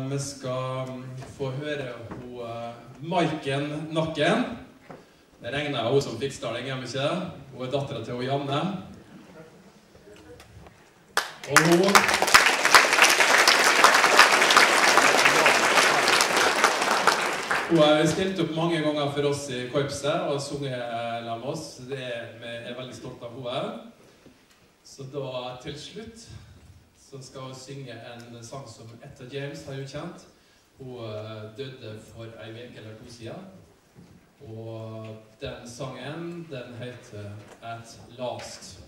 vi skal få høre Maiken Nakken. Det regner hun som fiksdaling, gjør vi ikke det? Hun datteren til Janne. Og hun har stilt opp mange ganger for oss i korpset og sunget sammen med oss. Vi er veldig stolt av henne. Så da til slutt så skal hun synge en sang som Etta James har jo kjent. Hun døde for en uke eller to siden. Og den sangen, den heter At Last.